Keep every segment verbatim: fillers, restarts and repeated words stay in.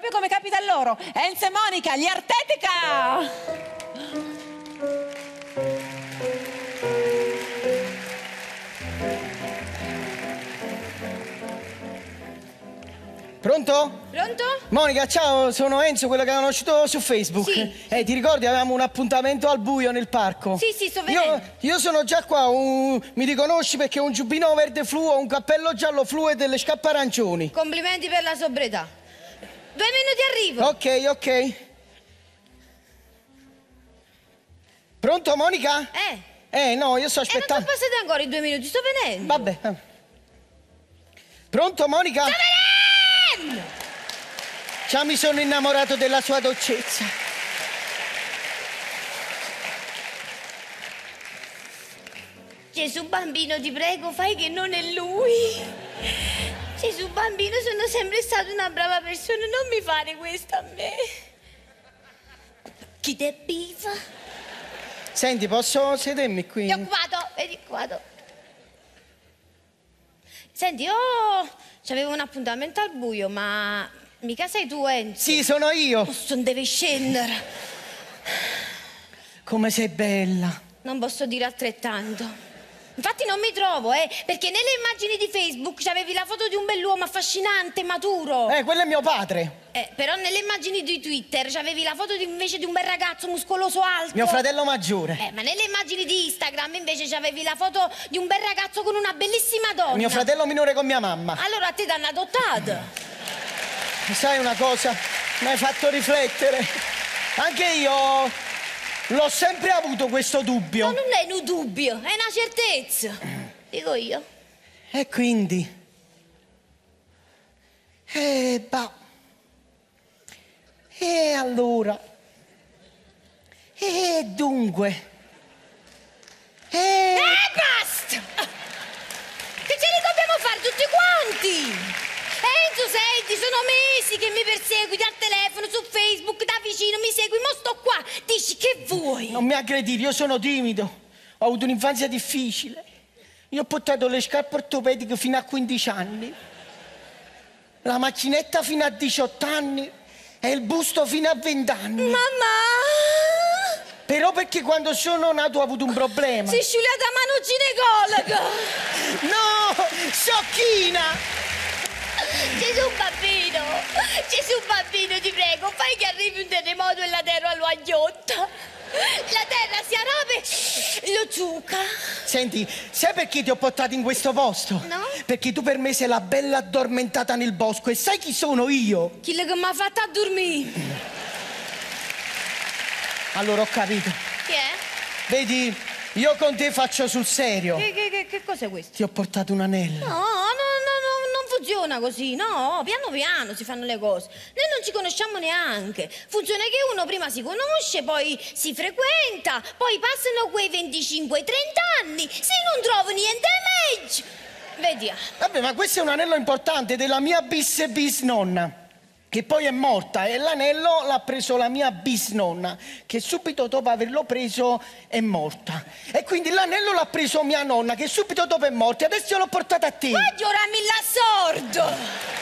proprio come capita a loro. Enzo e Monica, gli Artetica! Pronto? Pronto? Monica, ciao, sono Enzo, quello che hai conosciuto su Facebook. Sì. Eh, ti ricordi, avevamo un appuntamento al buio nel parco? Sì, sì, sto venendo. Io, io sono già qua, un- mi riconosci perché ho un giubbino verde fluo, un cappello giallo fluo e delle scarpe arancioni. Complimenti per la sobrietà. Due minuti arrivo. Ok, ok. Pronto, Monica? Eh. Eh, no, io sto E non aspettando. sono passati ancora i due minuti, sto venendo. Vabbè. eh. Pronto, Monica? Sto venendo! Già mi sono innamorato della sua dolcezza. Gesù bambino, ti prego, fai che non è lui. Gesù bambino, sono sempre stata una brava persona, non mi fare questo a me. Chi te bifa? Senti, posso sedermi qui? Ti ho occupato, vedi, occupato. Senti, io c'avevo un appuntamento al buio, ma mica sei tu, Enzo? Sì, sono io. Non devi scendere. Come sei bella. Non posso dire altrettanto. Infatti non mi trovo, eh, perché nelle immagini di Facebook c'avevi la foto di un bell'uomo affascinante, maturo. Eh, quello è mio padre. Eh, però nelle immagini di Twitter c'avevi la foto di, invece di un bel ragazzo muscoloso alto. Mio fratello maggiore. Eh, ma nelle immagini di Instagram invece c'avevi la foto di un bel ragazzo con una bellissima donna. Mio fratello minore con mia mamma. Allora a te t'hanno adottato. Sai una cosa? Mi hai fatto riflettere. Anche io l'ho sempre avuto questo dubbio. No, non è un dubbio, è una certezza. Dico io. E quindi? E bah. E allora? E dunque? E... Eh, basta! Che ce li dobbiamo fare tutti quanti? Enzo, senti, sono mesi che mi persegui dal telefono, su Facebook, da vicino, mi segui, mo sto qua. Dici che vuoi? Non mi aggredire, io sono timido. Ho avuto un'infanzia difficile. Io ho portato le scarpe ortopediche fino a quindici anni, la macchinetta fino a diciotto anni e il busto fino a venti anni. Mamma! Però perché quando sono nato ho avuto un problema. Sei sciugliata a mano ginecologa! No, sciocchina! Gesù bambino! Gesù bambino, ti prego, fai che arrivi un terremoto e la terra lo aggiotta! La terra si arrape, lo ciuca! Senti, sai perché ti ho portato in questo posto? No? Perché tu per me sei la bella addormentata nel bosco e sai chi sono io? Chi che mi ha fatto a dormire? Allora ho capito. Chi è? Vedi, io con te faccio sul serio. Che, che, che, che cos'è questo? Ti ho portato un anello. No, no, no, no, non funziona così, no, piano piano si fanno le cose. Noi non ci conosciamo neanche. Funziona che uno prima si conosce, poi si frequenta, poi passano quei venticinque trenta anni, se non trovo niente meglio. Vediamo. Vabbè, ma questo è un anello importante della mia bis bisnonna, che poi è morta, e l'anello l'ha preso la mia bisnonna, che subito dopo averlo preso è morta. E quindi l'anello l'ha preso mia nonna, che subito dopo è morta, e adesso l'ho portato a te. Voglio ora mi la sordo.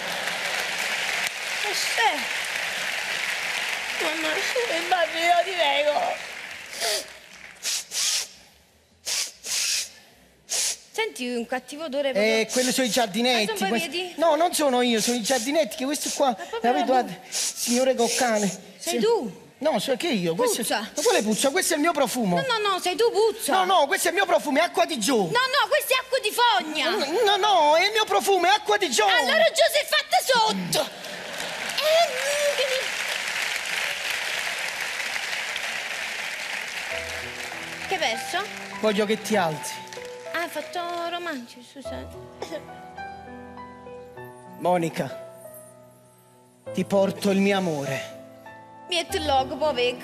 Che c'è? Mamma, il bambino, ti prego. Senti un cattivo odore proprio. Eh, quelli sono i giardinetti. Ah, questi- vedi? No, non sono io, sono i giardinetti, che questo qua, proprio abituate, signore Coccane. Sei Sì. tu? No, so che io. Questo... Puzza. Ma quale puzza? Questo è il mio profumo. No, no, no, sei tu, puzza. No, no, questo è il mio profumo, è acqua di Gio. No, no, questa è acqua di fogna. No, no, è il mio profumo, è acqua di Gio. Allora già si è fatta sotto. Eh, che mi- Che hai perso? Voglio che ti alzi. Ah, hai fatto romantico, scusa. Monica, ti porto il mio amore. Metti il logo, povec.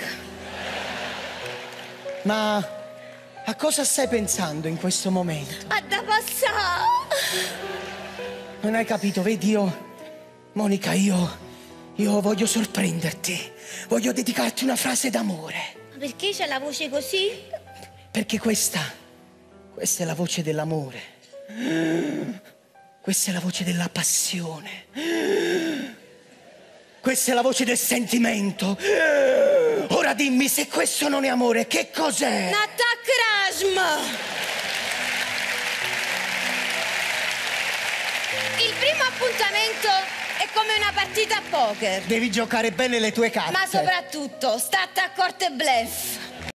Ma a cosa stai pensando in questo momento? Ha da passare. Non hai capito, vedi io... Monica, io... Io voglio sorprenderti. Voglio dedicarti una frase d'amore. Ma perché c'è la voce così? Perché questa... Questa è la voce dell'amore. Questa è la voce della passione. questa è la voce del sentimento. Ora dimmi, se questo non è amore, che cos'è? Nattakrasm! Il primo appuntamento è come una partita a poker. Devi giocare bene le tue carte. Ma soprattutto, state a corte bluff.